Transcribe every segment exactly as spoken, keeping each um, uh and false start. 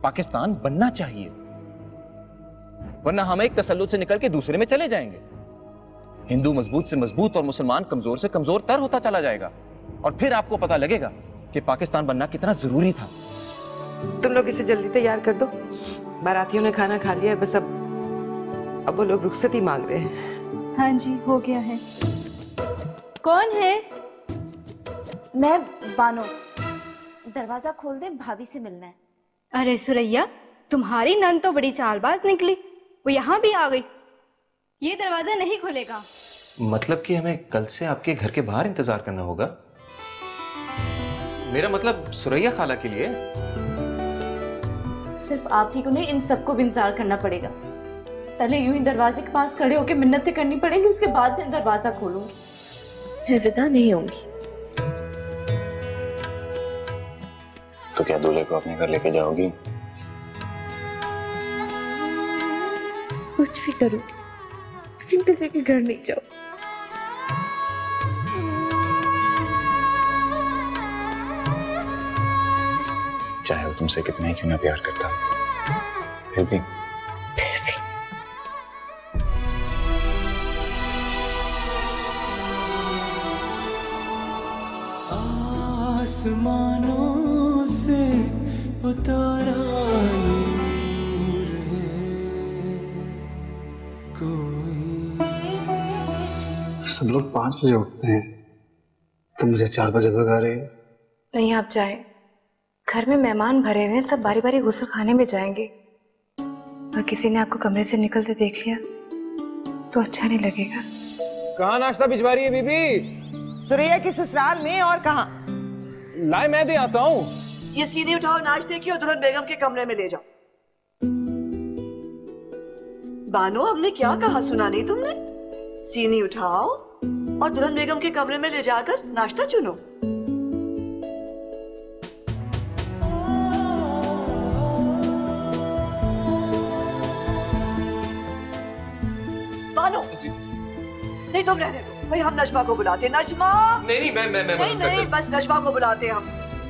पाकिस्तान बनना चाहिए, वरना हम एक तसल्लुत से निकल के दूसरे में चले जाएंगे। हिंदू मजबूत से मजबूत और मुसलमान कमजोर से कमजोर तर होता चला जाएगा, और फिर आपको पता लगेगा कि पाकिस्तान बनना कितना जरूरी था। तुम लोग इसे जल्दी तैयार कर दो, बारातियों ने खाना खा लिया है, बस अब अब वो लोग रुखसती मांग रहे हैं। हाँ जी, हो गया है। कौन है? मैं बानो। दरवाजा खोल दे, भाभी से मिलना है। अरे सुरैया, तुम्हारी नन तो बड़ी चालबाज निकली, वो यहाँ भी आ गई। ये दरवाजा नहीं खुलेगा। मतलब कि हमें कल से आपके घर के बाहर इंतजार करना होगा? मेरा मतलब सुरैया खाला के लिए। सिर्फ आप ही को नहीं, इन सबको भी इंतजार करना पड़ेगा। पहले यूं ही दरवाजे के पास खड़े होकर मिन्नतें करनी पड़ेंगी, उसके बाद मैं दरवाजा खोलूंगी। मैं विदा नहीं होंगी। तो क्या दूल्हे को अपने घर लेके जाओगी? कुछ भी करो, लेकिन किसी के घर नहीं जाओ। चाहे वो तुमसे कितना ही क्यों ना प्यार करता, फिर भी आसमानों से उतारा नूर है कोई। सब लोग पाँच बजे उठते हैं, तुम मुझे चार बजे भगा रहे हो। नहीं, आप जाए, घर में मेहमान भरे हुए हैं, सब बारी बारी गुस्ल खाने में जाएंगे, और किसी ने आपको कमरे से निकलते देख लिया तो अच्छा नहीं लगेगा। कहाँ नाश्ता भिजवा रही है बीबी? सुरैया की ससुराल में, और कहाँ? लाए, मैं दे आता हूँ। ये सीधी उठाओ, नाश्ते की और दुल्हन बेगम के कमरे में ले जाओ। बानो, हमने क्या कहा, सुना नहीं तुमने? सीनी उठाओ और दुल्हन बेगम के कमरे में ले जाकर नाश्ता चुनो। बानो, नहीं तुम रहने दो भाई, हम नजमा को बुलाते। नजमा! नहीं नहीं, मैं मैं मैं नहीं नहीं, बस नजमा को बुलाते हम।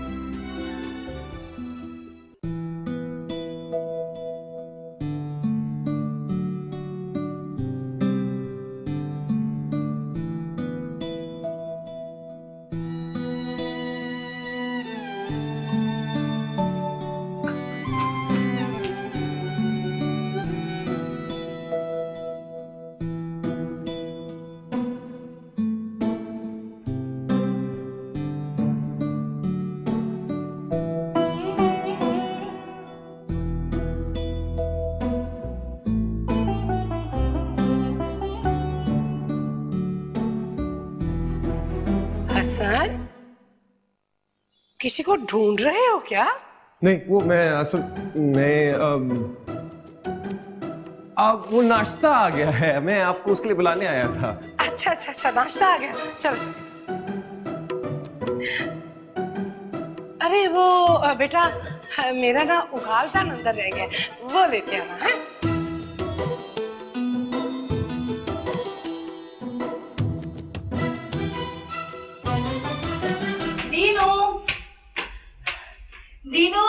हसन, किसी को ढूंढ रहे हो क्या? नहीं, वो मैं असल मैं अम, आप वो नाश्ता आ गया है, मैं आपको उसके लिए बुलाने आया था। अच्छा अच्छा अच्छा, नाश्ता आ गया, चलो चलो। अरे वो बेटा, मेरा ना उगालता अंदर रह गया, वो लेते आना है। दीनू, दीनू,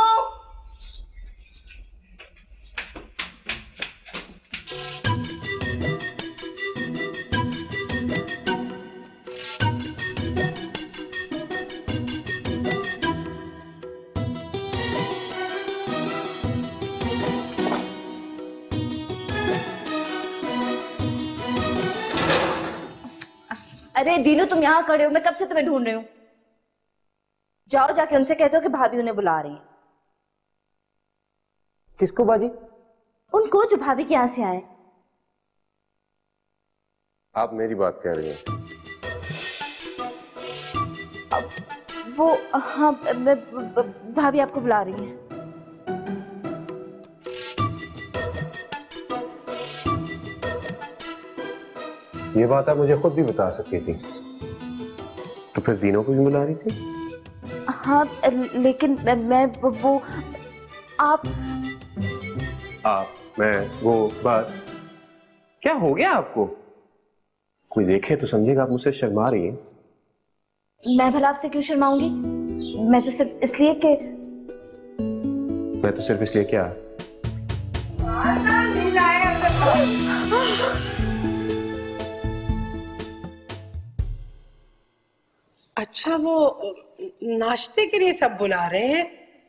अरे दीनू, तुम यहाँ खड़े हो, मैं कब से तुम्हें ढूंढ रही हूँ। जाओ, जाके उनसे कहते हो कि भाभी उन्हें बुला रही है। किसको बाजी? उनको जो भाभी के यहाँ से आए। आप मेरी बात कह रही हैं? वो हाँ, भाभी आपको बुला रही है। ये बात आप मुझे खुद भी बता सकती थी, तो फिर दीनों को भी बुला रही थी? हाँ, लेकिन मैं वो, वो आप आप मैं वो बस। क्या हो गया आपको? कोई देखे तो समझेगा आप मुझसे शर्मा रही हैं। मैं भला आपसे क्यों शर्माऊंगी? मैं तो सिर्फ इसलिए कि मैं तो सिर्फ इसलिए क्या अच्छा, वो नाश्ते के लिए सब बुला रहे हैं।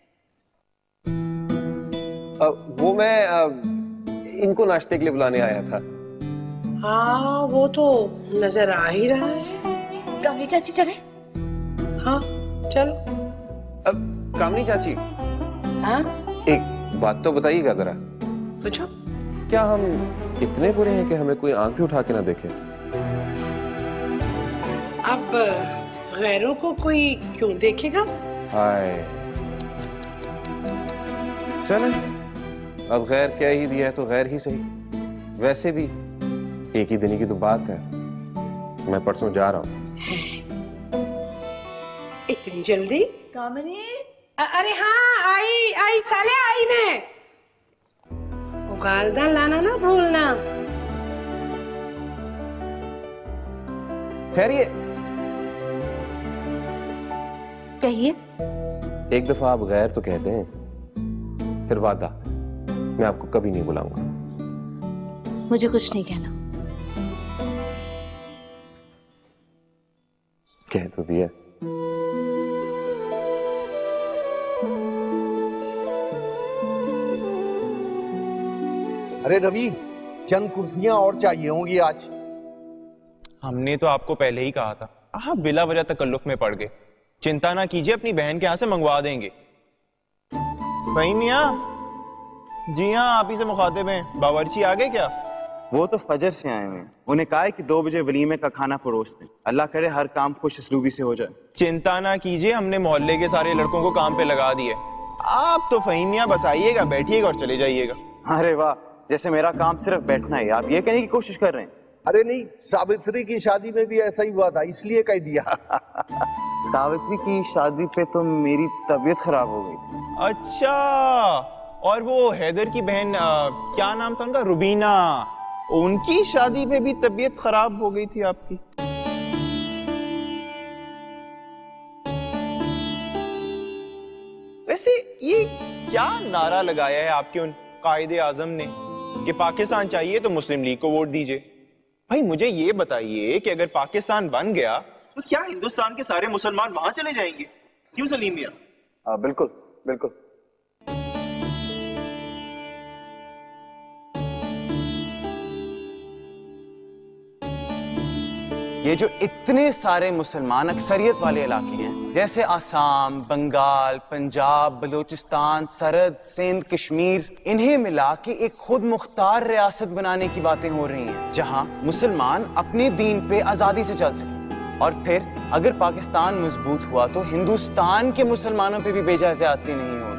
आ, वो मैं आ, इनको नाश्ते के लिए बुलाने आया था। हाँ, वो तो नजर आ ही रहा है। कामनी चाची चले? हाँ चलो। अब कामनी चाची, हाँ एक बात तो बताइएगा जरा। पूछो। क्या हम इतने बुरे हैं कि हमें कोई आंख भी उठा के ना देखे? अब गैरों को कोई क्यों देखेगा? हाय, चले, अब गैर क्या ही दिया है तो गैर ही सही। वैसे भी एक ही दिन की तो बात है, मैं परसों जा रहा हूँ। इतनी जल्दी? कामनी, अरे हाँ, आई आई साले आई मैं। उगालदा लाना ना भूलना। ठहरिए, कहिए। एक दफा आप गैर तो कहते हैं, फिर वादा, मैं आपको कभी नहीं बुलाऊंगा। मुझे कुछ नहीं कहना। कह तो दिया। अरे रवि, चंद कुर्सियां और चाहिए होंगी आज। हमने तो आपको पहले ही कहा था, आप बिला वजह तकल्लुफ में पड़ गए। चिंता ना कीजिए, अपनी बहन के यहाँ से मंगवा देंगे। भाई मियाँ जी हाँ, आप ही से मुखातिब हैं। बावर्ची आ गए क्या? वो तो फजर से आए हुए हैं। उन्हें कहा है कि दो बजे वलीमे का खाना परोस दें। अल्लाह करे हर काम खुश इसलूबी से हो जाए। चिंता ना कीजिए, हमने मोहल्ले के सारे लड़कों को काम पे लगा दिए। आप तो फहीमिया बस आइएगा, बैठिएगा और चले जाइएगा। अरे वाह, जैसे मेरा काम सिर्फ बैठना है, आप ये कहने की कोशिश कर रहे हैं? अरे नहीं, सावित्री की शादी में भी ऐसा ही हुआ था, इसलिए कह दिया। सावित्री की शादी पे तो मेरी तबीयत खराब हो गई थी। अच्छा, और वो हैदर की बहन क्या नाम था उनका, रुबीना, उनकी शादी पे भी तबीयत खराब हो गई थी आपकी। वैसे ये क्या नारा लगाया है आपके उन कायदे आजम ने कि पाकिस्तान चाहिए तो मुस्लिम लीग को वोट दीजिए? भाई मुझे ये बताइए कि अगर पाकिस्तान बन गया तो क्या हिंदुस्तान के सारे मुसलमान वहां चले जाएंगे? क्यों सलीम मियां? बिल्कुल बिल्कुल। ये जो इतने सारे मुसलमान अक्सरियत वाले इलाके हैं, जैसे आसाम, बंगाल, पंजाब, बलूचिस्तान, सरहद, सिंध, कश्मीर, इन्हें मिला के एक खुद मुख्तार रियासत बनाने की बातें हो रही हैं, जहां मुसलमान अपने दीन पे आजादी से चल सकें। और फिर अगर पाकिस्तान मजबूत हुआ तो हिंदुस्तान के मुसलमानों पे भी बेजा ज्यादती नहीं होगी।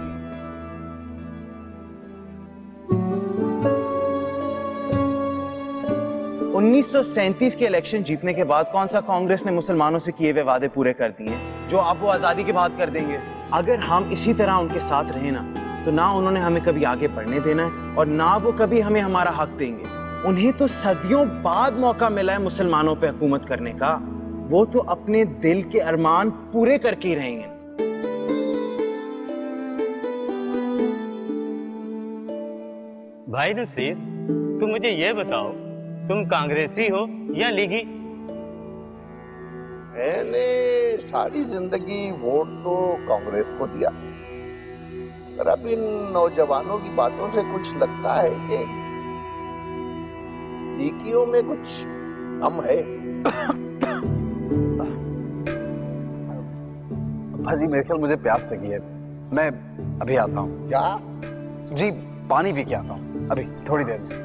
उन्नीस सौ सैंतीस के इलेक्शन जीतने के बाद कौन सा कांग्रेस ने मुसलमानों से किए हुए वादे पूरे कर दिए जो आप वो आजादी के बाद कर देंगे? अगर हम इसी तरह उनके साथ रहे ना, तो ना उन्होंने हमें कभी आगे बढ़ने देना है और ना वो कभी हमें हमारा हक देंगे। उन्हें तो सदियों बाद मौका मिला है मुसलमानों पे हुकूमत करने का, वो तो अपने दिल के अरमान पूरे करके ही रहेंगे। भाई नसीर, तुम मुझे ये बताओ, तुम कांग्रेसी हो या लीगी? मैंने सारी जिंदगी वोट तो कांग्रेस को दिया, पर अब इन नौजवानों की बातों से कुछ लगता है कि लीगियों में कुछ कम है। भाजी मेरे ख्याल मुझे प्यास लगी है, मैं अभी आता हूँ। क्या? जी पानी पी के आता हूँ, अभी थोड़ी देर में।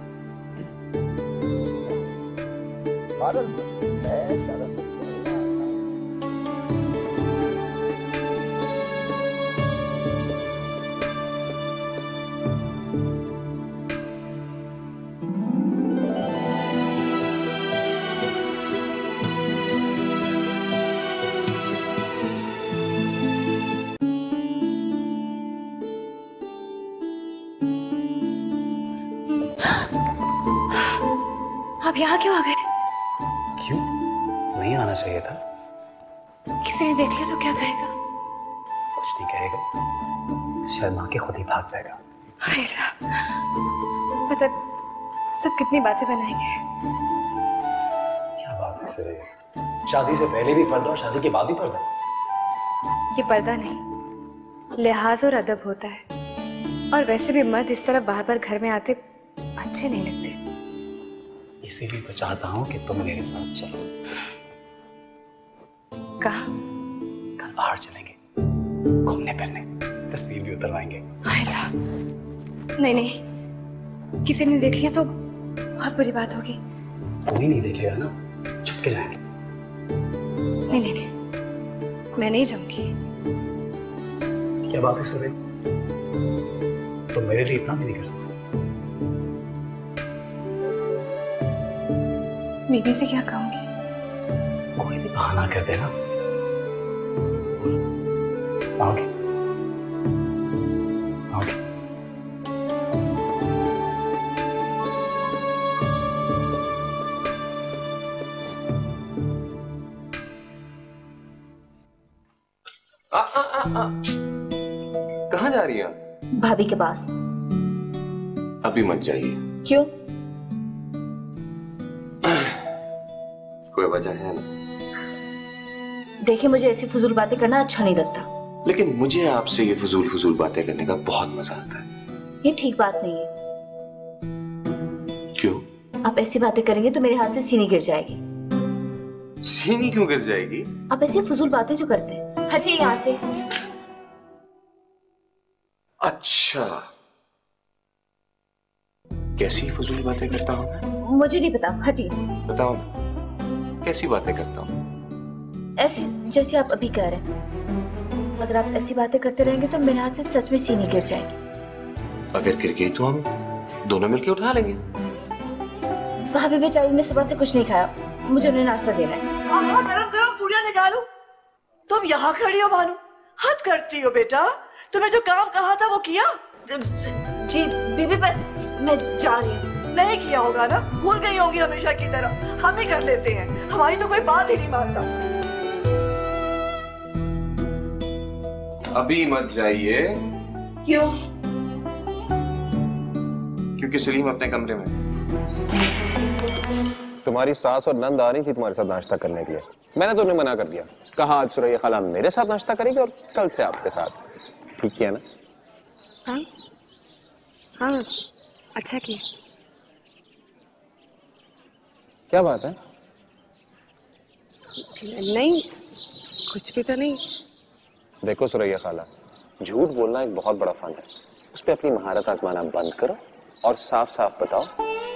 आप यहाँ क्यों आ गए? क्यों? नहीं आना चाहिए था। किसी ने देख लिया तो क्या कहेगा? कुछ नहीं कहेगा। शर्मा के खुद ही भाग जाएगा। पता सब कितनी बातें बनाएंगे। क्या बात है सर, शादी से पहले भी पर्दा और शादी के बाद भी पर्दा? ये पर्दा नहीं, लिहाज और अदब होता है। और वैसे भी मर्द इस तरह बार बार घर में आते अच्छे नहीं लगते। इसीलिए तो चाहता हूँ कि तुम मेरे साथ चलो। कहाँ? कल बाहर चलेंगे घूमने फिरने, तस्वीर भी उतरवाएंगे। नहीं नहीं, किसी ने देख लिया तो बहुत बुरी बात होगी। कोई नहीं देखेगा ना, छुप के जाएंगे। नहीं नहीं नहीं, मैं नहीं जाऊंगी। क्या बात है सुबह, तुम मेरे लिए इतना भी नहीं कर सकते? बीबी से क्या कहूंगी? कोई भी बहाना कर देना। आओगे? आओगे? आ, आ, आ, आ। कहाँ जा रही है? भाभी के पास। अभी मत जाइए। क्यों? कोई वजह है ना? देखिए, मुझे ऐसी फजूल बातें करना अच्छा नहीं लगता। लेकिन मुझे आपसे ये फजूल फजूल बातें करने का बहुत मजा आता है। ये ठीक बात नहीं है। क्यों? आप ऐसी बातें करेंगे तो मेरे हाथ से सीनी गिर जाएगी। सीनी क्यों गिर जाएगी? आप ऐसी फजूल बातें जो करते हैं। हटिए यहाँ से। अच्छा, कैसी फजूल बातें करता हूँ मैं? मुझे नहीं पता, हटिए। बताओ कैसी बातें करता हूँ? ऐसी जैसी आप अभी कह रहे हैं। अगर आप ऐसी बातें करते रहेंगे तो मेरे हाथ से सच में सीनी गिर जाएगी। अगर गिर गई तो हम दोनों मिलकर उठा लेंगे। भाभी बेचारी ने सुबह से कुछ नहीं खाया, मुझे उन्हें नाश्ता देना है। हाँ, गरम गरम पूड़ियां निकालो। तुम यहाँ खड़ी हो भानु, हद करती हो बेटा। तुम्हें जो काम कहा था वो किया? जी बीबी, बस मैं जा रही हूँ। नहीं किया होगा ना, भूल गई होंगी हमेशा की तरह। हम ही कर लेते हैं, हमारी तो कोई बात ही नहीं मानता। अभी मत जाइए। क्यों? क्योंकि सलीम अपने कमरे में। तुम्हारी सास और नंद आ रही थी तुम्हारे साथ नाश्ता करने के लिए। मैंने तो उन्हें मना कर दिया, कहा आज सुरैया खाला मेरे साथ नाश्ता करेगी और कल से आपके साथ। ठीक किया ना? हाँ हाँ, अच्छा किया। क्या बात है? नहीं, कुछ भी तो नहीं। देखो सुरैया खाला, झूठ बोलना एक बहुत बड़ा फन है। उस पर अपनी महारत आजमाना बंद करो और साफ साफ बताओ।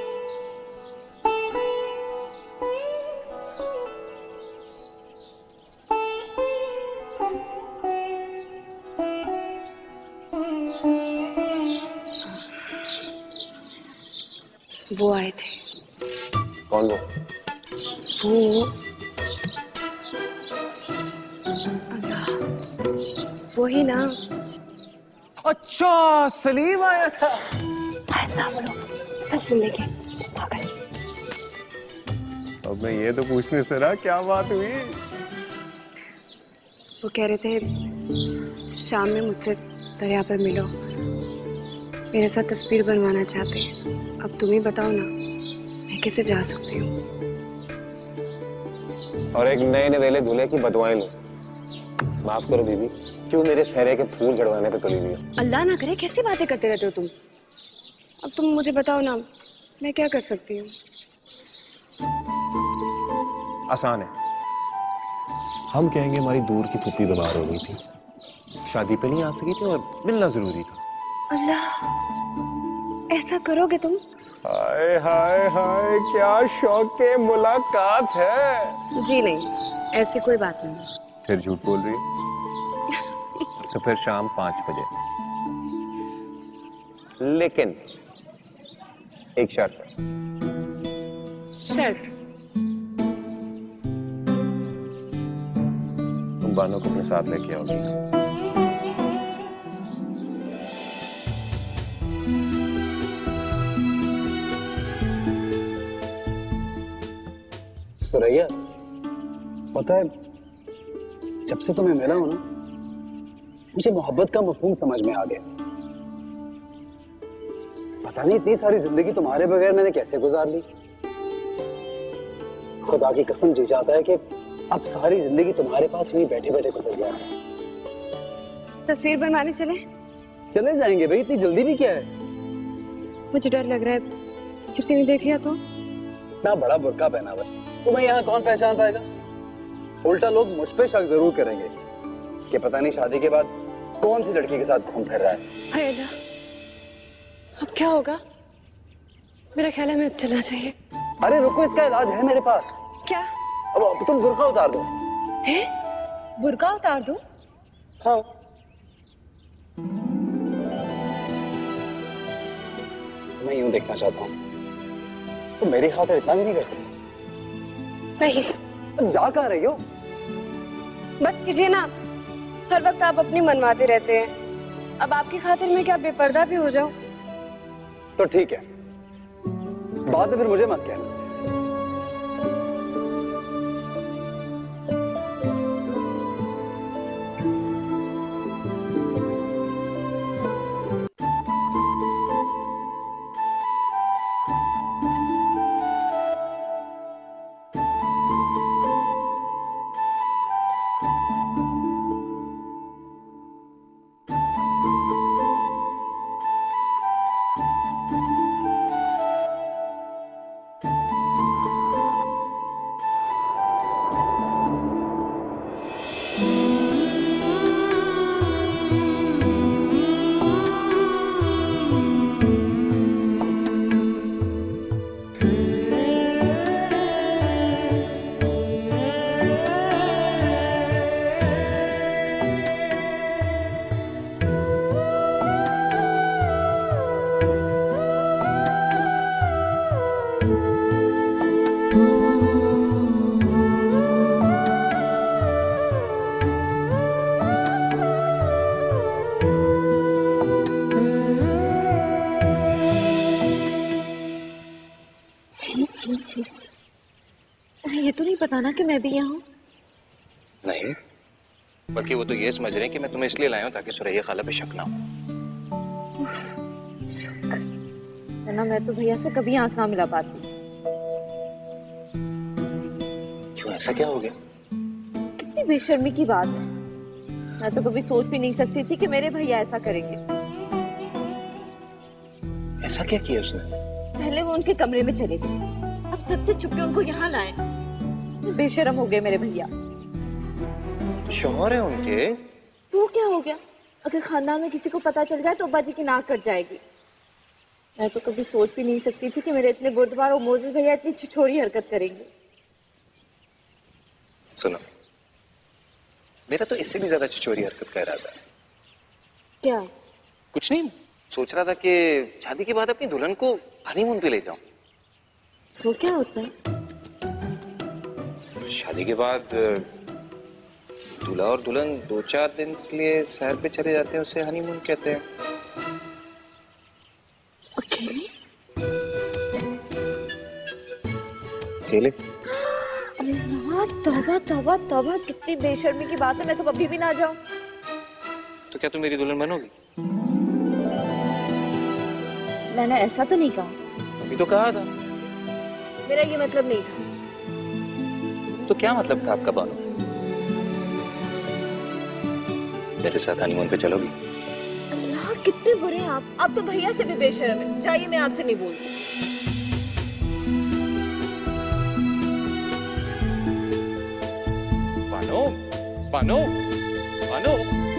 वो आए थे। कौन वो? वो वो ही ना। अच्छा, सलीम आया था। सब सुन लेंगे। अब मैं ये तो पूछने से रहा, क्या बात हुई? वो कह रहे थे शाम में मुझसे दरिया पर मिलो, मेरे साथ तस्वीर बनवाना चाहते हैं। अब तुम ही बताओ ना, मैं कैसे जा सकती हूँ? और एक नए नवेले दूल्हे की बदवाएं लो। माफ करो बीबी, क्यों मेरे चेहरे के फूल जड़वाने पे तुली हुई हो? अल्लाह ना करे, कैसी बातें करते रहते हो तुम। अब तुम मुझे बताओ ना, मैं क्या कर सकती हूँ? आसान है। हम कहेंगे हमारी दूर की फूफी बीमार हो गई थी, शादी पे नहीं आ सकी थी और मिलना जरूरी था। अल्लाह, ऐसा करोगे तुम? हाय हाय हाय, क्या शौक मुलाकात है। जी नहीं, ऐसी कोई बात नहीं। फिर झूठ बोल रही है? तो फिर शाम पांच बजे। लेकिन एक शर्त है। शर्त? तुम बानो को अपने साथ लेके आओगी। सुरैया, पता है जब से तुम्हें मिला हो ना, मुझे मोहब्बत का मफहूम समझ में आ गया। पता नहीं इतनी सारी जिंदगी तुम्हारे बगैर मैंने कैसे गुजार ली। खुदा की कसम जी जाता है कि अब सारी जिंदगी तुम्हारे पास ही बैठे बैठे गुजर जाए। तस्वीर बनवाने चले? चले जाएंगे भाई, इतनी जल्दी भी क्या है? मुझे डर लग रहा है किसी ने देख लिया तो। इतना बड़ा बुर्का पहना हुआ है, तुम्हें यहाँ कौन पहचान पाएगा? उल्टा लोग मुझ पे शक जरूर करेंगे कि पता नहीं शादी के बाद कौन सी लड़की के साथ घूम फिर रहा है। हाय अल्लाह, अब क्या होगा? मेरा ख्याल है हमें अब चलना चाहिए। अरे रुको, इसका इलाज है मेरे पास। क्या? अब, अब तुम बुर्का उतार दो। है? बुर्का उतार दूं? हाँ। मैं यूं देखना चाहता हूँ, तो मेरी खातिर इतना भी नहीं कर सकती। नहीं। अब जा कहाँ रही हो? बस कीजिए ना, हर वक्त आप अपनी मनवाते रहते हैं। अब आपकी खातिर मैं क्या बेपर्दा भी हो जाऊं? तो ठीक है, बाद में फिर मुझे मत कहना। ये तो नहीं पता ना कि मैं भी यहाँ हूँ। नहीं, बल्कि वो तो ये समझ रहे हैं कि मैं तुम्हें इसलिए लाया हूँ ताकि सुरैया खाला पे शक ना हो। ना मैं तो भैया से कभी आंख ना मिला पाती। क्यों, ऐसा क्या हो गया? कितनी बेशर्मी की बात है। मैं तो कभी सोच भी नहीं सकती थी कि मेरे भैया ऐसा करेंगे। ऐसा क्या किया उसने? पहले वो उनके कमरे में चले गए, अब सबसे छुपके उनको यहाँ लाए। बेशरम हो गए मेरे भैया। शौहर है उनके। तो क्या हो गया? अगर खानदान में किसी को पता चल जाए तो अब्बा जी की नाक कट जाएगी। मैं तो कभी सोच भी नहीं सकती थी कि मेरे इतने बुर्दबार और मोजिज भैया इतनी छिछोरी हरकत करेंगे। सुनो, मेरा तो इससे भी ज्यादा छिछोरी हरकत का इरादा है। क्या? कुछ नहीं, सोच रहा था कि शादी के बाद अपनी दुल्हन को हनीमून पे ले जाऊं। वो क्या होता है? शादी के बाद दूल्हा और दुल्हन दो चार दिन के लिए सैर पे चले जाते हैं, उसे हनीमून कहते हैं। अकेले? अकेले? अल्लाह, तौबा तौबा तौबा, कितनी बेशर्मी की बात है। मैं तो कभी भी ना जाऊं। तो क्या तुम मेरी दुल्हन बनोगी? मैंने ऐसा तो नहीं कहा। अभी तो कहा था। मेरा ये मतलब नहीं था। तो क्या मतलब था आपका बानो? मेरे साथ हनीमून पे चलोगी? अल्लाह, कितने बुरे हैं आप। आप तो भैया से भी बेशर्म है। जाइए, मैं आपसे नहीं बोलती। बानो, बानो, बानो।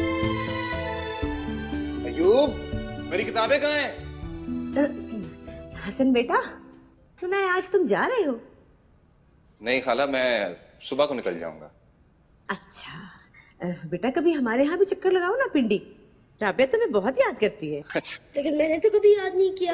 अयूब, मेरी किताबें कहाँ हैं? हसन बेटा, सुना है आज तुम जा रहे हो? नहीं खाला, मैं सुबह को निकल जाऊंगा। अच्छा बेटा, कभी हमारे यहाँ भी चक्कर लगाओ ना पिंडी। राबिया तुम्हें बहुत याद करती है। लेकिन मैंने तो कभी याद नहीं किया।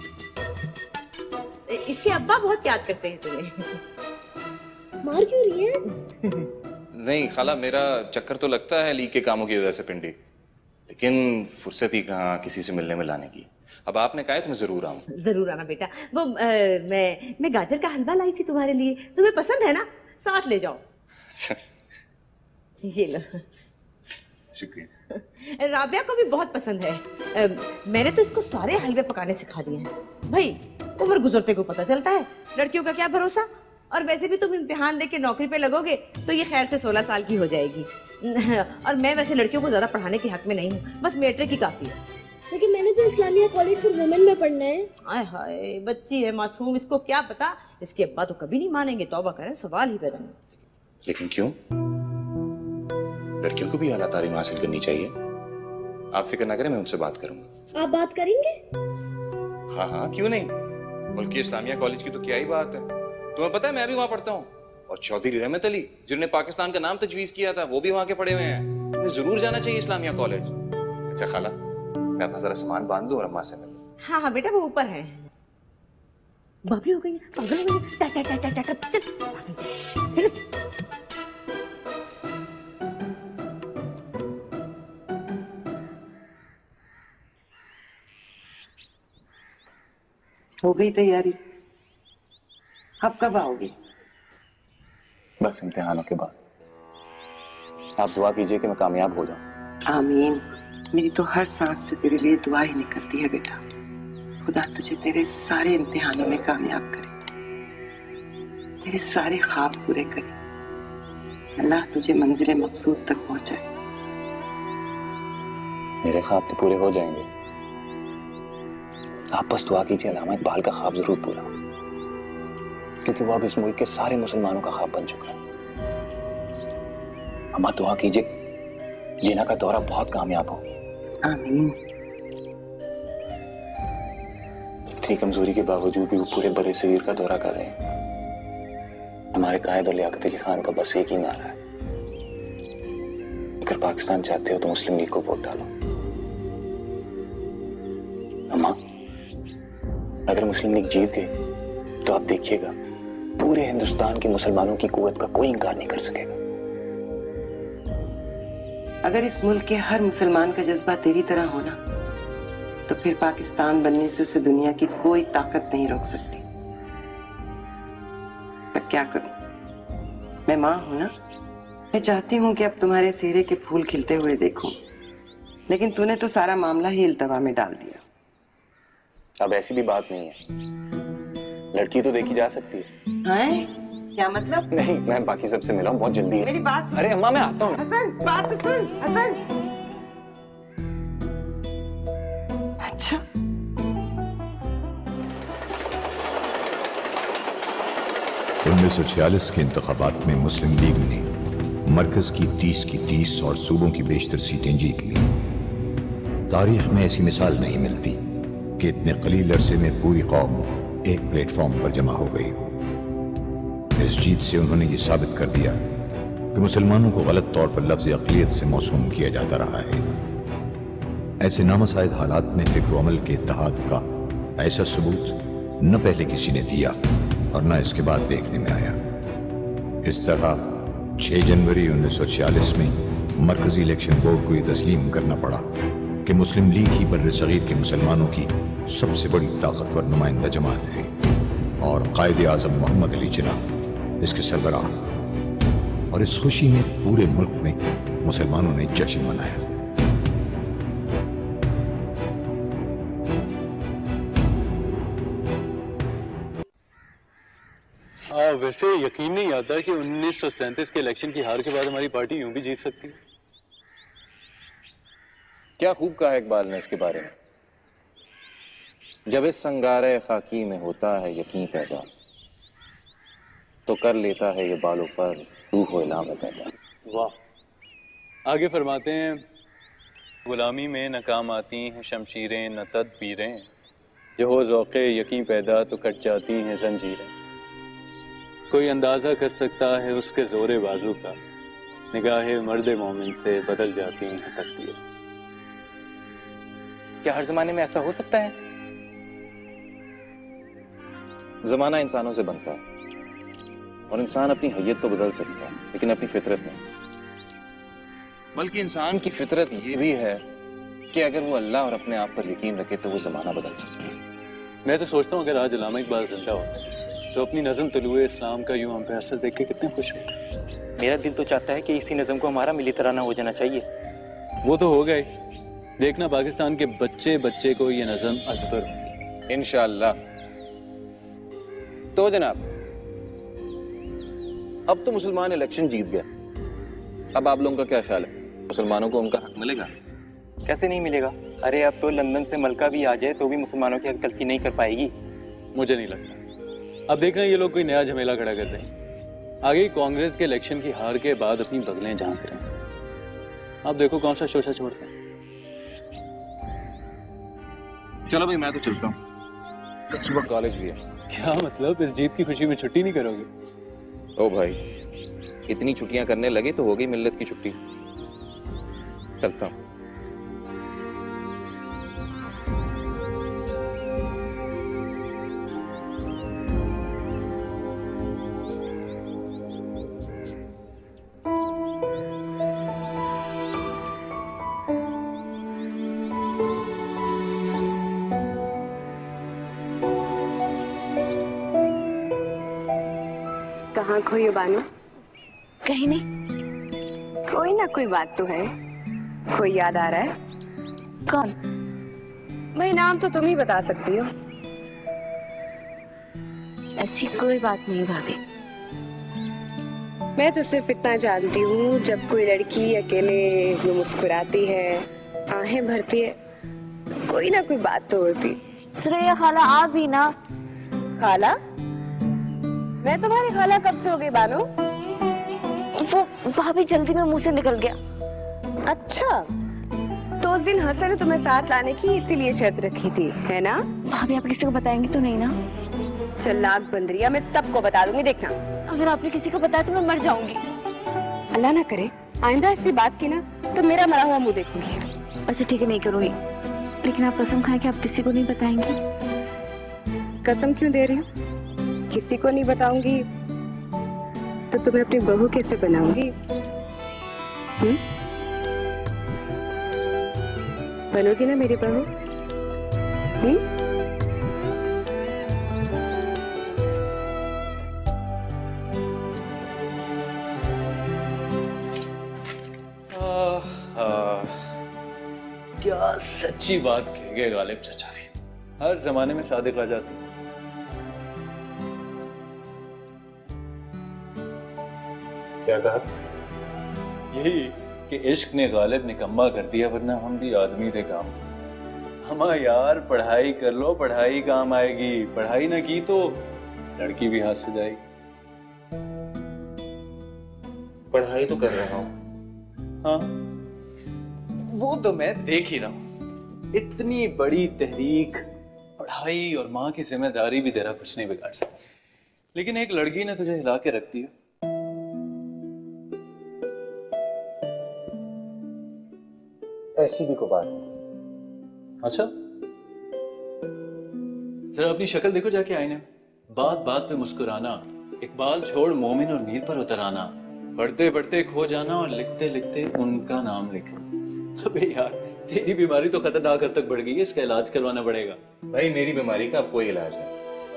इसके अब्बा बहुत याद करते हैं तुम्हें। मार क्यों रही है? नहीं खाला, मेरा चक्कर तो लगता है लीग के कामों की वजह से पिंडी, लेकिन फुर्सत ही कहाँ किसी से मिलने मिलाने की। अब आपने कहा है तो मैं जरूर आऊँ। जरूर आना बेटा। वो आ, मैं मैं गाजर का हलवा लाई थी तुम्हारे लिए, तुम्हें पसंद है ना? साथ ले जाओ। अच्छा, ये लो। शुक्रिया। राबिया को भी बहुत पसंद है। अ, मैंने तो इसको सारे हलवे पकाने सिखा दिए हैं। भाई उम्र गुजरते को पता चलता है, लड़कियों का क्या भरोसा। और वैसे भी तुम इम्तिहान दे के नौकरी पे लगोगे तो ये खैर से सोलह साल की हो जाएगी। और मैं वैसे लड़कियों को ज्यादा पढ़ाने के हक में नहीं हूँ, बस मैट्रिक ही काफी है। लेकिन मैंने तो इस्लामिया कॉलेज फॉर वुमेन में पढ़ना है। आय हाय, बच्ची है मासूम, इसको क्या पता। इसके अब्बा तो कभी नहीं मानेंगे, तौबा करें, सवाल ही पैदा नहीं। लेकिन क्यों? लड़कियों को भी आला तालीम हासिल करनी चाहिए। आप फिक्र ना करें, मैं उनसे बात करूंगा। आप बात करेंगे? हाँ हाँ, क्यों नहीं। बल्कि इस्लामिया कॉलेज की तो क्या ही बात है। तुम्हें पता है मैं भी वहां पढ़ता हूँ, और चौधरी रहमत अली जिन्होंने पाकिस्तान का नाम तजवीज किया था वो भी वहां के पढ़े हुए हैं। तुम्हें जरूर जाना चाहिए इस्लामिया कॉलेज। अच्छा खाला, मैं अपना जरा सामान बांध दूं और अम्मा से मिल। हाँ हाँ बेटा, वो ऊपर है। बाबरी हो गई, पागल हो गई। टा टा टा टा टा टा, चल चल। हो गई तैयारी? अब कब आओगे? बस इम्तिहानों के बाद। आप दुआ कीजिए कि मैं कामयाब हो जाऊं। आमीन। मेरी तो हर सांस से तेरे लिए दुआ ही निकलती है बेटा। खुदा तुझे तेरे सारे इम्तिहानों में कामयाब करे, तेरे सारे ख्वाब पूरे करे। अल्लाह तुझे मंजिल मकसूद तक पहुंचाए। मेरे ख्वाब तो पूरे हो जाएंगे, आप बस दुआ कीजिए अल्लामा इकबाल का ख्वाब जरूर पूरा हो, क्योंकि वो अब इस मुल्क के सारे मुसलमानों का ख्वाब बन चुका है। अम्मा दुआ कीजिए जीना का दौरा बहुत कामयाब हो। आमीन। इतनी कमजोरी के बावजूद भी वो पूरे बड़े सगीर का दौरा कर रहे हैं। हमारे कायद और लियाकत अली खान का बस एक ही नारा है, अगर पाकिस्तान चाहते हो तो मुस्लिम लीग को वोट डालो। अम्मा, अगर मुस्लिम लीग जीत गई तो आप देखिएगा पूरे हिंदुस्तान के मुसलमानों की कुव्वत का कोई इंकार नहीं कर सकेगा। अगर इस मुल्क के हर मुसलमान का जज्बा तेरी तरह होना तो फिर पाकिस्तान बनने से उसे दुनिया की कोई ताकत नहीं रोक सकती। पर क्या करूं, मैं मां हूं ना। मैं चाहती हूं कि अब तुम्हारे चेहरे के फूल खिलते हुए देखूं, लेकिन तूने तो सारा मामला ही इल्तवा में डाल दिया। अब ऐसी भी बात नहीं है, लड़की तो देखी जा सकती है। हैं? क्या मतलब? नहीं, मैं बाकी सबसे मिला हूं, बहुत जल्दी है। मेरी बात सुन। अरे अम्मा मैं आता हूँ। हसन, बात तो सुन। हसन, अच्छा उन्नीस सौ छियालीस के इंतखाबात में मुस्लिम लीग ने मरकज की तीस की तीस और सूबों की बेशतर सीटें जीत ली। तारीख में ऐसी मिसाल नहीं मिलती कि इतने कलील अरसे में पूरी कौम एक प्लेटफॉर्म पर जमा हो गई हो। इस जीत से उन्होंने ये साबित कर दिया कि मुसलमानों को गलत तौर पर लफ्ज़ अक़लियत से मौसूम किया जाता रहा है। ऐसे नामसाइद हालात में फिक्र अमल के इत्तेहाद का ऐसा सबूत न पहले किसी ने दिया और न इसके बाद देखने में आया। इस तरह छह जनवरी उन्नीस सौ छियालीस में मरकजी इलेक्शन बोर्ड को यह तस्लीम करना पड़ा कि मुस्लिम लीग ही बर्र सगीर के मुसलमानों की सबसे बड़ी ताकतवर नुमाइंदा जमात है और कायदे आज़म मोहम्मद अली जिन्ना इसके सरबराह। और इस खुशी में पूरे मुल्क में मुसलमानों ने जश्न मनाया। आ, वैसे यकीन नहीं आता कि उन्नीस सौ सैंतीस के इलेक्शन की हार के बाद हमारी पार्टी यूं भी जीत सकती है। क्या खूब कहा इकबाल ने इसके बारे में। जब इस संगारे खाकी में होता है यकीन पैदा, तो कर लेता है ये बालों पर रूह हो इलाम पैदा। वाह। आगे फरमाते हैं, गुलामी में नाकाम आती हैं शमशीरें न तदबीरें, जो हो ज़ौक़े यकीन पैदा तो कट जाती हैं जंजीरें। कोई अंदाज़ा कर सकता है उसके ज़ोरे बाजू का, निगाहे मर्द मोमिन से बदल जाती हैं तकदीरें। क्या हर जमाने में ऐसा हो सकता है? जमाना इंसानों से बनता है और इंसान अपनी हैयत तो बदल सकता है लेकिन अपनी फितरत नहीं। बल्कि इंसान की फितरत ये भी है कि अगर वो अल्लाह और अपने आप पर यकीन रखे तो वो जमाना बदल सकता है। मैं तो सोचता हूँ अगर आज अल्लामा इकबाल जिंदा होता तो अपनी नज़म तलुए इस्लाम का यूं हम पे असर देख के कितने खुश होते। मेरा दिल तो चाहता है कि इसी नज़म को हमारा मिली तराना हो जाना चाहिए। वो तो हो गए, देखना पाकिस्तान के बच्चे बच्चे को ये नज़म अजबर होंगी इंशाअल्लाह। तो जनाब, अब तो मुसलमान इलेक्शन जीत गया, अब आप लोगों का क्या ख्याल है? मुसलमानों को उनका हक मिलेगा? कैसे नहीं मिलेगा? अरे अब तो लंदन से मलका भी आ जाए तो भी मुसलमानों की हक तलफी नहीं कर पाएगी। मुझे नहीं लगता। अब देखना ये लोग कोई नया झमेला खड़ा कर दें। आगे कांग्रेस के इलेक्शन की हार के बाद अपनी बगलें झांक रहे हैं। अब देखो कौन सा शोशा छोड़ते हैं। चलो भाई, मैं तो चलता हूँ, कल सुबह कॉलेज भी है। क्या मतलब, इस जीत की खुशी में छुट्टी नहीं करोगे? ओ भाई, इतनी छुट्टियां करने लगे तो हो गई मिल्लत की छुट्टी। चलता हूँ। कहाँ खोई हो बानो? कहीं नहीं। कोई ना कोई बात तो है। कोई याद आ रहा है? कौन? भाई नाम तो तुम ही बता सकती हो। ऐसी कोई बात नहीं भाभी। मैं तो सिर्फ इतना जानती हूँ, जब कोई लड़की अकेले जो मुस्कुराती है, आहें भरती है, कोई ना कोई बात तो होती। श्रेया खाला आप भी ना। खाला? मैं तुम्हारी खाला कब से हो गई बानो? वो भाभी जल्दी में मुंह से निकल गया। अच्छा, तो उस दिन हसन ने तुम्हें साथ लाने की इसीलिए शर्त रखी थी, है ना? भाभी आप किसी को बताएंगी तो नहीं ना? चलाक बंदरिया, मैं सबको बता दूंगी, देखना। अगर आपने किसी को बताया तो मैं मर जाऊंगी। अल्लाह ना करे आइंदा ऐसी बात की ना तो मेरा मरा हुआ मुंह देखूंगी। अच्छा ठीक है, नहीं करूंगी, लेकिन आप कसम खाएं कि आप किसी को नहीं बताएंगी। कसम क्यों दे रही हो? किसी को नहीं बताऊंगी तो तुम्हें अपनी बहू कैसे बनाऊंगी? हुँ? बनोगी ना मेरी बहू? हुँ? क्या सच्ची बात कह गए गालिब चाचा भी। हर जमाने में सादिक आ जाती। क्या कहा? यही कि इश्क ने गालिब निकम्मा कर दिया, वरना हम भी आदमी थे काम के। हमा यार, पढ़ाई कर लो, पढ़ाई काम आएगी। पढ़ाई ना की तो लड़की भी हाथ से जाएगी। पढ़ाई तो कर रहा हूँ। हाँ, वो तो मैं देख ही रहा हूँ। इतनी बड़ी तहरीक, पढ़ाई और माँ की जिम्मेदारी भी तेरा कुछ नहीं बिगाड़ सकती, लेकिन एक लड़की ने तुझे हिला के रख दिया। ऐसी भी कोई बात नहीं। अच्छा, जरा अपनी शक्ल देखो जाके आईने में। बात बात पे मुस्कुराना, इकबाल छोड़ मोमिन और मीर पर उतर आना, पढ़ते पढ़ते खो जाना और लिखते लिखते उनका नाम लिखना। अबे यार, तेरी बीमारी तो खतरनाक हद तक बढ़ गई है, इसका इलाज करवाना पड़ेगा। भाई मेरी बीमारी का अब कोई इलाज है।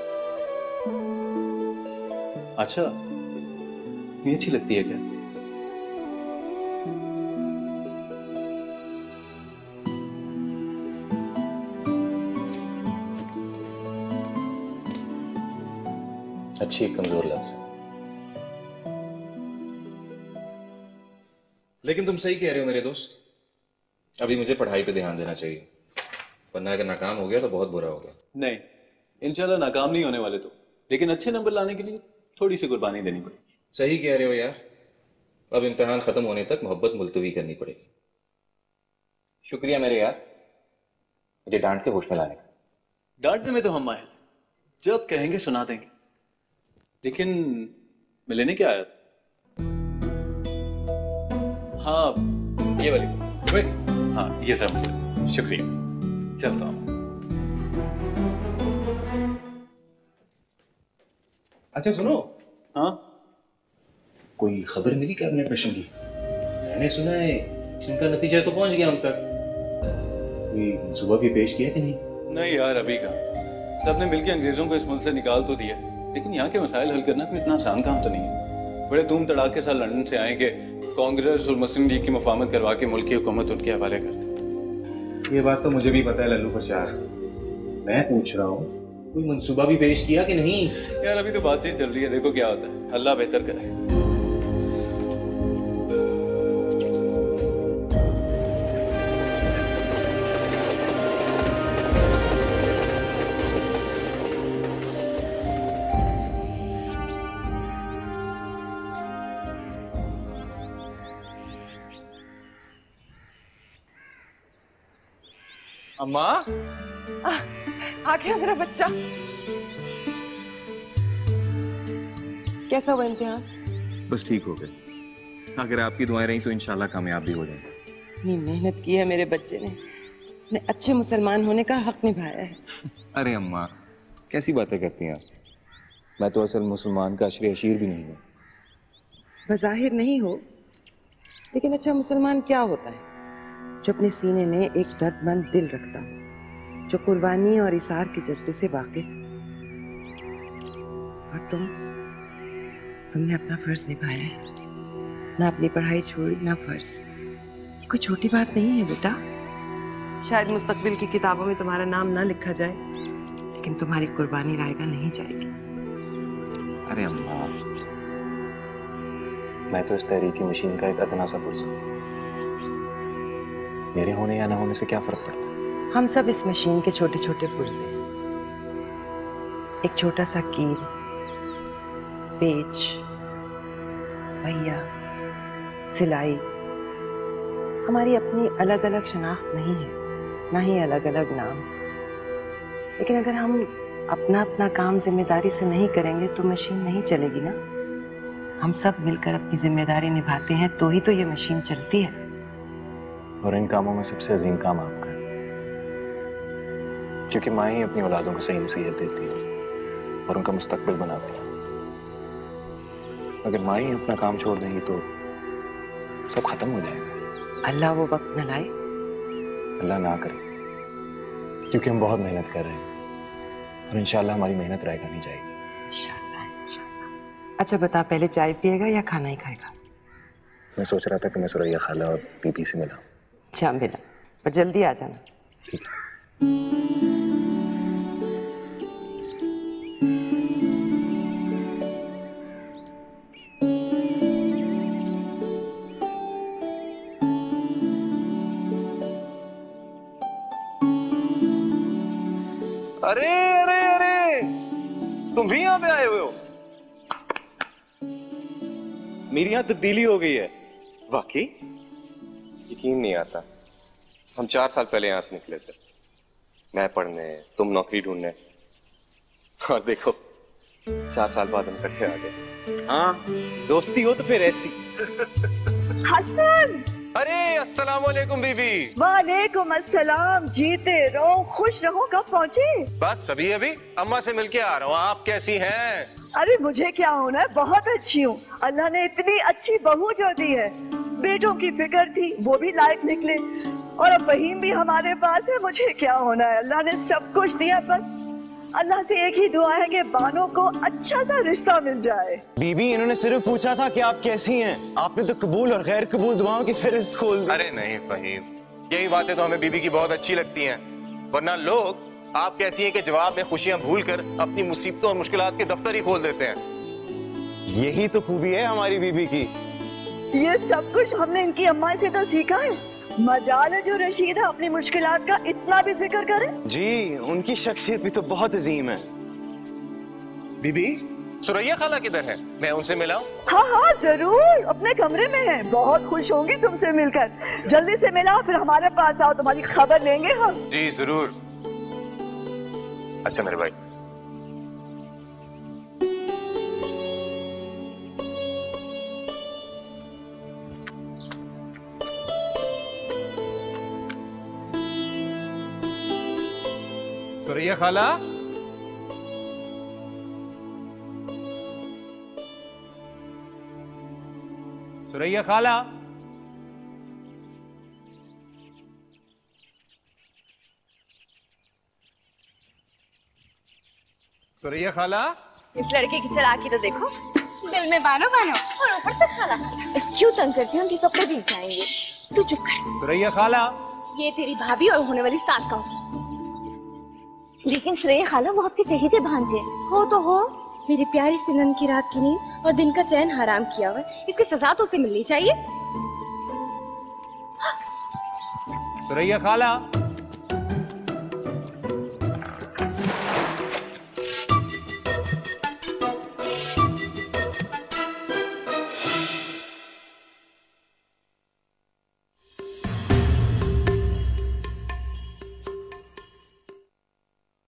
अच्छा, ये अच्छी लगती है क्या? अच्छी कमजोर लफ्ज, लेकिन तुम सही कह रहे हो मेरे दोस्त। अभी मुझे पढ़ाई पे ध्यान देना चाहिए, वरना अगर नाकाम हो गया तो बहुत बुरा होगा। नहीं, इंशाल्लाह नाकाम नहीं होने वाले तो, लेकिन अच्छे नंबर लाने के लिए थोड़ी सी कुर्बानी देनी पड़ेगी। सही कह रहे हो यार, अब इम्तिहान खत्म होने तक मोहब्बत मुलतवी करनी पड़ेगी। शुक्रिया मेरे यार, मुझे डांट के होश में लाने का। डांटने में तो हम आए, जब कहेंगे सुना देंगे। लेकिन मैं लेने क्या आया था? हाँ, ये वाली। हाँ, ये सब। शुक्रिया, चलता हूँ। अच्छा सुनो। हाँ, कोई खबर मिली कैबिनेट मिशन की? मैंने सुना है इनका नतीजा तो पहुंच गया हम तक। कोई मंसूबा भी पेश किया कि नहीं? नहीं यार, अभी का सबने मिलकर अंग्रेजों को इस मुल्क से निकाल तो दिया, लेकिन यहाँ के मसाइल हल करना कोई इतना आसान काम तो नहीं है। बड़े धूम धड़ाके के साथ लंदन से आए कि कांग्रेस और मुस्लिम लीग की मुफाहमत करवा के मुल्क की हुकूमत उनके हवाले कर दे। ये बात तो मुझे भी पता है लल्लू प्रसाद, मैं पूछ रहा हूँ कोई मंसूबा भी पेश किया कि नहीं? यार अभी तो बातचीत चल रही है, देखो क्या होता है, अल्लाह बेहतर करे। अम्मा आ गया मेरा बच्चा। कैसा हुआ इम्तिहान? बस ठीक हो गए, अगर आपकी दुआएं रही तो इंशाल्लाह कामयाब भी हो जाएंगे। इतनी मेहनत की है मेरे बच्चे ने, ने अच्छे मुसलमान होने का हक निभाया है। अरे अम्मा कैसी बातें करती हैं आप, मैं तो असल मुसलमान का अशरे अशीर भी नहीं हूँ। बज़ाहिर नहीं हो, लेकिन अच्छा मुसलमान क्या होता है? जो अपने सीने में एक दर्दमंद दिल रखता हो, जो कुर्बानी और इसार के जज्बे से वाकिफ। और तुम तुमने अपना फर्ज निभाया है, ना अपनी पढ़ाई छोड़ी ना फर्ज। ये कोई छोटी बात नहीं है बेटा। शायद मुस्तकबिल की किताबों में तुम्हारा नाम ना लिखा जाए, लेकिन तुम्हारी कुर्बानी रायगा नहीं जाएगी। अरे अम्मा मैं तो इस तहरीकी मशीन का एक अदना सा पुर्जा हूं, मेरे होने या ना होने से क्या फर्क पड़ता है? हम सब इस मशीन के छोटे छोटे पुर्जे हैं। एक छोटा सा कील, पेच, पहिया, सिलाई, हमारी अपनी अलग अलग शनाख्त नहीं है, ना ही अलग अलग नाम। लेकिन अगर हम अपना अपना काम जिम्मेदारी से नहीं करेंगे तो मशीन नहीं चलेगी ना। हम सब मिलकर अपनी जिम्मेदारी निभाते हैं तो ही तो ये मशीन चलती है। और इन कामों में सबसे अजीम काम आपका है, क्योंकि माँ ही अपनी औलादों को सही नसीहत देती है और उनका मुस्तकबिल बनाती है। अगर माँ ही अपना काम छोड़ देंगी तो सब खत्म हो जाएगा। अल्लाह वो वक्त न लाए। अल्लाह ना करे, क्योंकि हम बहुत मेहनत कर रहे हैं और इंशाल्लाह हमारी मेहनत रायगा नहीं जाएगी। इंशाल्लाह इंशाल्लाह। अच्छा बता, पहले चाय पिएगा या खाना ही खाएगा? मैं सोच रहा था कि मैं सुरैया खाला और बीबी से मिला। अच्छा मिला, पर जल्दी आ जाना। ठीक है। अरे अरे अरे तुम भी यहाँ पे आए हुए हो? मेरी यहाँ तब्दीली हो गई है। वाकई यकीन नहीं आता, हम चार साल पहले यहाँ से निकले थे, मैं पढ़ने तुम नौकरी ढूंढने, और देखो चार साल बाद हम इकट्ठे आ गए। हाँ दोस्ती हो तो फिर ऐसी। हसन! अरे अस्सलाम वालेकुम बीबी। वालेकुम अस्सलाम, जीते रहो खुश रहो। कब पहुँचे? बस अभी अभी अम्मा से मिलके आ रहा हूँ। आप कैसी हैं? अरे मुझे क्या होना है, बहुत अच्छी हूँ। अल्लाह ने इतनी अच्छी बहू जो दी है, बेटों की फिक्र थी वो भी लायक निकले, और अब फहीम भी हमारे पास है। मुझे क्या होना है, अल्लाह ने सब कुछ दिया। बस अल्लाह से एक ही दुआ है कि बानो को अच्छा सा रिश्ता मिल जाए। बीबी इन्होंने सिर्फ पूछा था कि आप कैसी हैं, आपने तो कबूल और गैर कबूल दुआओं की फहरिस्त खोल दी। अरे नहीं फहीम, यही बातें तो हमें बीबी की बहुत अच्छी लगती हैं, वरना लोग आप कैसी हैं के जवाब में खुशियां भूलकर अपनी मुसीबतों और मुश्किलात के दफ्तर ही खोल देते हैं। यही तो खूबी है हमारी बीबी की। ये सब कुछ हमने इनकी अम्मा से तो सीखा है। मजाल है जो रशीदा अपनी मुश्किलात का इतना भी जिक्र करे। जी उनकी शख्सियत भी तो बहुत अजीम है। बीबी सुरैया खाला किधर है, मैं उनसे मिलाऊं? हाँ हाँ जरूर, अपने कमरे में है, बहुत खुश होंगी तुमसे मिलकर। जल्दी से मिलाओ, फिर हमारे पास आओ, तुम्हारी खबर लेंगे हम। जी जरूर। अच्छा मेरे भाई, सुरैया खाला, सुरैया खाला, सुरैया खाला। इस लड़के की चढ़ा की तो देखो। दिल में बानो बानो और ऊपर से खाला खाला। क्यों तंग करती हूँ? उनके कपड़े भीग जाएंगे। तू चुप कर। सुरैया खाला, ये तेरी भाभी और होने वाली सास का। लेकिन सुरैया खाला वो आपके चाहिए थे भांजे। हो तो हो, मेरी प्यारी सी नंद की रात की नींद और दिन का चैन हराम किया हुआ, इसकी सजा तो उसे मिलनी चाहिए। सुरैया खाला।